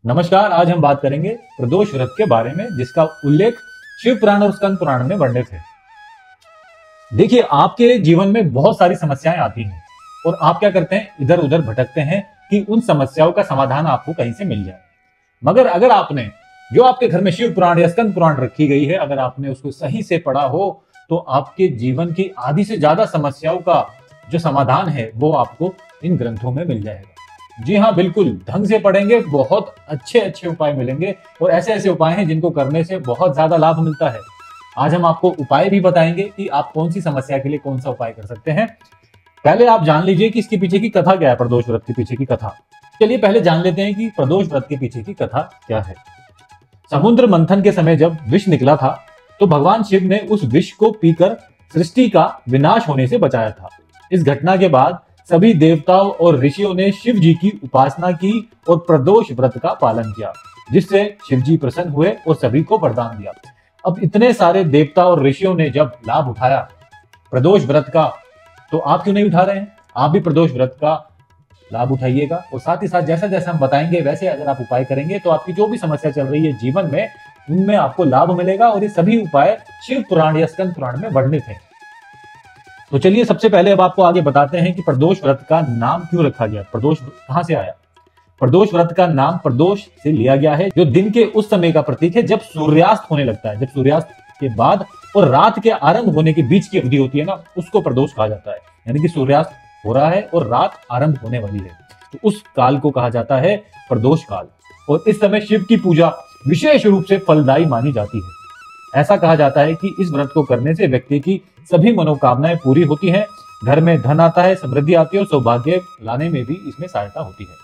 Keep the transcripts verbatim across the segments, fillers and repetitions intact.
नमस्कार। आज हम बात करेंगे प्रदोष व्रत के बारे में, जिसका उल्लेख शिव पुराण और स्कंद पुराण में वर्णित है। देखिए, आपके जीवन में बहुत सारी समस्याएं आती हैं और आप क्या करते हैं, इधर उधर भटकते हैं कि उन समस्याओं का समाधान आपको कहीं से मिल जाए। मगर अगर आपने जो आपके घर में शिव पुराण या स्कंद पुराण रखी गई है, अगर आपने उसको सही से पढ़ा हो तो आपके जीवन की आधी से ज्यादा समस्याओं का जो समाधान है वो आपको इन ग्रंथों में मिल जाएगा। जी हाँ, बिल्कुल ढंग से पढ़ेंगे, बहुत अच्छे अच्छे उपाय मिलेंगे और ऐसे ऐसे उपाय हैं जिनको करने से बहुत ज्यादा लाभ मिलता है। आज हम आपको उपाय भी बताएंगे कि आप कौन सी समस्या के लिए कौन सा उपाय कर सकते हैं। पहले आप जान लीजिए कि इसके पीछे की कथा क्या है। प्रदोष व्रत के पीछे की कथा, चलिए पहले जान लेते हैं कि प्रदोष व्रत के पीछे की कथा क्या है। समुद्र मंथन के समय जब विष निकला था तो भगवान शिव ने उस विष को पीकर सृष्टि का विनाश होने से बचाया था। इस घटना के बाद सभी देवताओं और ऋषियों ने शिव जी की उपासना की और प्रदोष व्रत का पालन किया, जिससे शिव जी प्रसन्न हुए और सभी को वरदान दिया। अब इतने सारे देवता और ऋषियों ने जब लाभ उठाया प्रदोष व्रत का, तो आप क्यों नहीं उठा रहे हैं? आप भी प्रदोष व्रत का लाभ उठाइएगा और साथ ही साथ जैसा जैसा हम बताएंगे वैसे अगर आप उपाय करेंगे तो आपकी जो भी समस्या चल रही है जीवन में, उनमें आपको लाभ मिलेगा। और ये सभी उपाय शिव पुराण या स्कंद पुराण में वर्णित है। तो चलिए सबसे पहले अब आपको आगे बताते हैं कि प्रदोष व्रत का नाम क्यों रखा गया, प्रदोष कहां से आया। प्रदोष व्रत का नाम प्रदोष से लिया गया है, जो दिन के उस समय का प्रतीक है जब सूर्यास्त होने लगता है। जब सूर्यास्त के बाद और रात के आरंभ होने के बीच की अवधि होती है ना, उसको प्रदोष कहा जाता है। यानी कि सूर्यास्त हो रहा है और रात आरंभ होने वाली है, तो उस काल को कहा जाता है प्रदोष काल। और इस समय शिव की पूजा विशेष रूप से फलदायी मानी जाती है। ऐसा कहा जाता है कि इस व्रत को करने से व्यक्ति की सभी मनोकामनाएं पूरी होती हैं, घर में धन आता है, समृद्धि आती है और सौभाग्य लाने में भी इसमें सहायता होती है।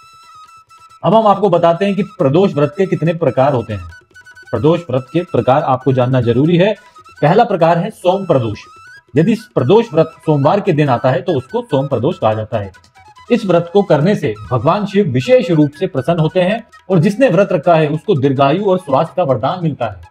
अब हम आपको बताते हैं कि प्रदोष व्रत के कितने प्रकार होते हैं। प्रदोष व्रत के प्रकार आपको जानना जरूरी है। पहला प्रकार है सोम प्रदोष। यदि प्रदोष व्रत सोमवार के दिन आता है तो उसको सोम प्रदोष कहा जाता है। इस व्रत को करने से भगवान शिव विशेष रूप से प्रसन्न होते हैं और जिसने व्रत रखा है उसको दीर्घायु और स्वास्थ्य का वरदान मिलता है।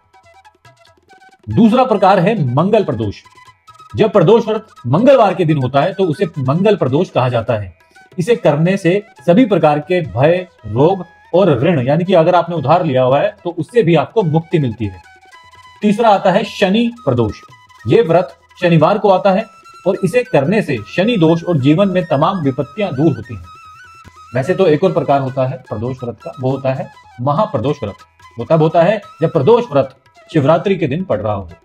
दूसरा प्रकार है मंगल प्रदोष। जब प्रदोष व्रत मंगलवार के दिन होता है तो उसे मंगल प्रदोष कहा जाता है। इसे करने से सभी प्रकार के भय, रोग और ऋण, यानी कि अगर आपने उधार लिया हुआ है तो उससे भी आपको मुक्ति मिलती है। तीसरा आता है शनि प्रदोष। यह व्रत शनिवार को आता है और इसे करने से शनि दोष और जीवन में तमाम विपत्तियां दूर होती हैं। वैसे तो एक और प्रकार होता है प्रदोष व्रत का, वो होता है महाप्रदोष व्रत। वो तब होता है जब प्रदोष व्रत शिवरात्रि के दिन पड़ रहा हो।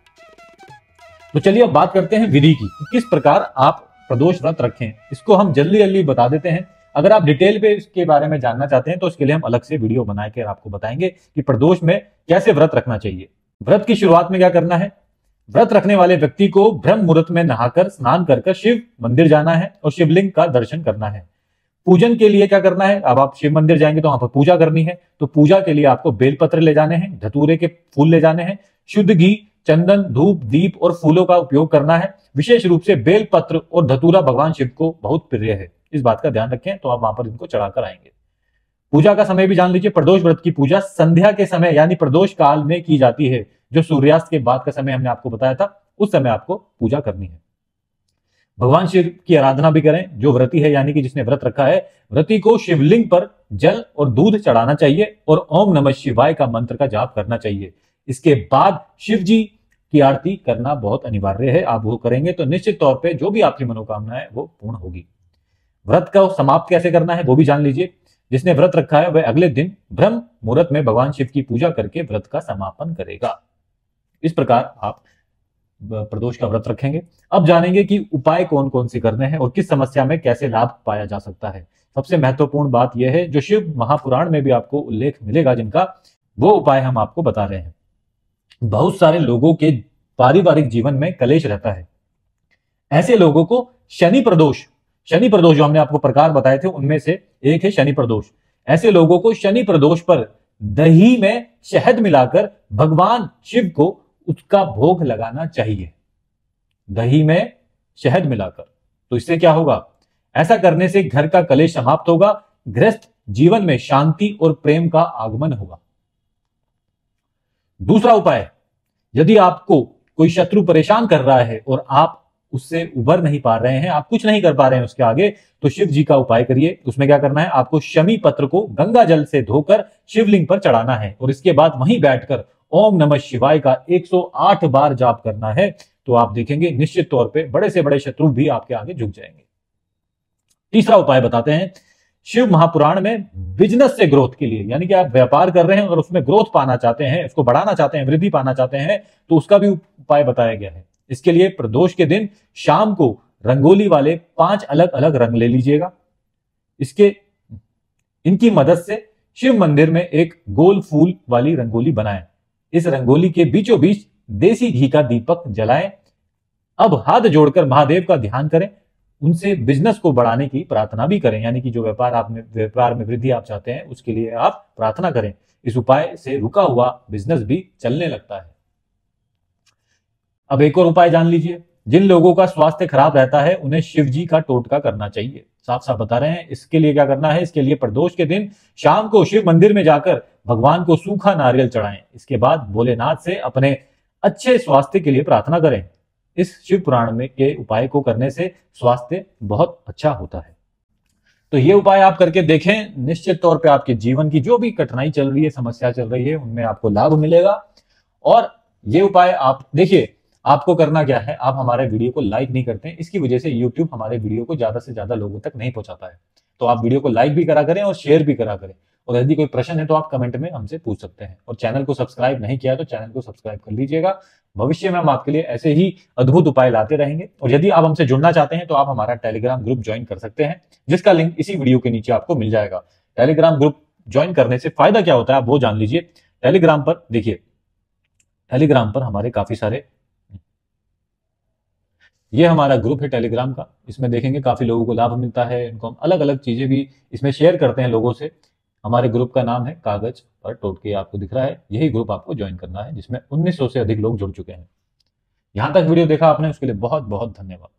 तो चलिए अब बात करते हैं विधि की, किस प्रकार आप प्रदोष व्रत रखें। इसको हम जल्दी जल्दी बता देते हैं। अगर आप डिटेल पे इसके बारे में जानना चाहते हैं तो इसके लिए हम अलग से वीडियो बनाकर आपको बताएंगे कि प्रदोष में कैसे व्रत रखना चाहिए। व्रत की शुरुआत में क्या करना है, व्रत रखने वाले व्यक्ति को ब्रह्म मुहूर्त में नहाकर स्नान कर कर शिव मंदिर जाना है और शिवलिंग का दर्शन करना है। पूजन के लिए क्या करना है, अब आप शिव मंदिर जाएंगे तो वहां पर पूजा करनी है, तो पूजा के लिए आपको बेलपत्र ले जाने हैं, धतूरे के फूल ले जाने हैं, शुद्ध घी, चंदन, धूप, दीप और फूलों का उपयोग करना है। विशेष रूप से बेलपत्र और धतूरा भगवान शिव को बहुत प्रिय है, इस बात का ध्यान रखें। तो आप वहां पर इनको चढ़ाकर आएंगे। पूजा का समय भी जान लीजिए। प्रदोष व्रत की पूजा संध्या के समय यानी प्रदोष काल में की जाती है। जो सूर्यास्त के बाद का समय हमने आपको बताया था, उस समय आपको पूजा करनी है। भगवान शिव की आराधना भी करें। जो व्रती है यानी कि जिसने व्रत रखा है, व्रती को शिवलिंग पर जल और दूध चढ़ाना चाहिए और ओम नमः शिवाय का मंत्र का जाप करना चाहिए। इसके बाद शिव जी की आरती करना बहुत अनिवार्य है। आप वो करेंगे तो निश्चित तौर पे जो भी आपकी मनोकामना है वो पूर्ण होगी। व्रत का समाप्त कैसे करना है वो भी जान लीजिए। जिसने व्रत रखा है वह अगले दिन ब्रह्म मुहूर्त में भगवान शिव की पूजा करके व्रत का समापन करेगा। इस प्रकार आप प्रदोष का व्रत रखेंगे। अब जानेंगे कि उपाय कौन कौन से करने हैं और किस समस्या में कैसे लाभ पाया जा सकता है। सबसे महत्वपूर्ण बात यह है, जो शिव महापुराण में भी आपको उल्लेख मिलेगा जिनका, वो उपाय हम आपको बता रहे हैं। बहुत सारे लोगों के पारिवारिक जीवन में कलेश रहता है। ऐसे लोगों को शनि प्रदोष, शनि प्रदोष जो हमने आपको प्रकार बताए थे उनमें से एक है शनि प्रदोष। ऐसे लोगों को शनि प्रदोष पर दही में शहद मिलाकर भगवान शिव को उसका भोग लगाना चाहिए। दही में शहद मिलाकर, तो इससे क्या होगा, ऐसा करने से घर का कलेश समाप्त होगा, गृहस्थ जीवन में शांति और प्रेम का आगमन होगा। दूसरा उपाय, यदि आपको कोई शत्रु परेशान कर रहा है और आप उससे उबर नहीं पा रहे हैं, आप कुछ नहीं कर पा रहे हैं उसके आगे, तो शिव जी का उपाय करिए। उसमें क्या करना है, आपको शमी पत्र को गंगा जल से धोकर शिवलिंग पर चढ़ाना है और इसके बाद वहीं बैठकर ओम नमः शिवाय का एक सौ आठ बार जाप करना है। तो आप देखेंगे निश्चित तौर पे बड़े से बड़े शत्रु भी आपके आगे झुक जाएंगे। तीसरा उपाय बताते हैं, शिव महापुराण में बिजनेस से ग्रोथ के लिए, यानी कि आप व्यापार कर रहे हैं और उसमें ग्रोथ पाना चाहते हैं, उसको बढ़ाना चाहते हैं, वृद्धि पाना चाहते हैं, तो उसका भी उपाय बताया गया है। इसके लिए प्रदोष के दिन शाम को रंगोली वाले पांच अलग अलग रंग ले लीजिएगा। इसके इनकी मदद से शिव मंदिर में एक गोल फूल वाली रंगोली बनाएं। इस रंगोली के बीचों बीच देसी घी का दीपक जलाएं। अब हाथ जोड़कर महादेव का ध्यान करें, उनसे बिजनेस को बढ़ाने की प्रार्थना भी करें, यानी कि जो व्यापार आप में व्यापार में वृद्धि आप चाहते हैं उसके लिए आप प्रार्थना करें। इस उपाय से रुका हुआ बिजनेस भी चलने लगता है। अब एक और उपाय जान लीजिए, जिन लोगों का स्वास्थ्य खराब रहता है उन्हें शिव जी का टोटका करना चाहिए। साफ साफ बता रहे हैं। इसके लिए क्या करना है, इसके लिए प्रदोष के दिन शाम को शिव मंदिर में जाकर भगवान को सूखा नारियल चढ़ाएं। इसके बाद भोलेनाथ से अपने अच्छे स्वास्थ्य के लिए प्रार्थना करें। इस शिव पुराण में के उपाय को करने से स्वास्थ्य बहुत अच्छा होता है। तो ये उपाय आप करके देखें, निश्चित तौर पे आपके जीवन की जो भी कठिनाई चल रही है, समस्या चल रही है, उनमें आपको लाभ मिलेगा। और ये उपाय आप देखिए, आपको करना क्या है, आप हमारे वीडियो को लाइक नहीं करते हैं, इसकी वजह से यूट्यूब हमारे वीडियो को ज्यादा से ज्यादा लोगों तक नहीं पहुंचाता है। तो आप वीडियो को लाइक भी करा करें और शेयर भी करा करें। और यदि कोई प्रश्न है तो आप कमेंट में हमसे पूछ सकते हैं। और चैनल को सब्सक्राइब नहीं किया तो चैनल को सब्सक्राइब कर लीजिएगा। भविष्य में हम आपके लिए ऐसे ही अद्भुत उपाय लाते रहेंगे। और यदि आप हमसे जुड़ना चाहते हैं तो आप हमारा टेलीग्राम ग्रुप ज्वाइन कर सकते हैं, जिसका लिंक इसी वीडियो के नीचे आपको मिल जाएगा। टेलीग्राम ग्रुप ज्वाइन करने से फायदा क्या होता है आप वो जान लीजिए। टेलीग्राम पर देखिए, टेलीग्राम पर हमारे काफी सारे, ये हमारा ग्रुप है टेलीग्राम का, इसमें देखेंगे काफी लोगों को लाभ मिलता है। इनको हम अलग अलग चीजें भी इसमें शेयर करते हैं लोगों से। हमारे ग्रुप का नाम है कागज पर टोटके, आपको दिख रहा है। यही ग्रुप आपको ज्वाइन करना है, जिसमें उन्नीस सौ से अधिक लोग जुड़ चुके हैं। यहां तक वीडियो देखा आपने, उसके लिए बहुत बहुत धन्यवाद।